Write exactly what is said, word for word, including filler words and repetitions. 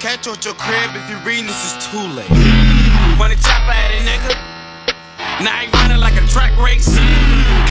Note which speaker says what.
Speaker 1: catch you at your crib. If you're reading, this is too late. Money chopper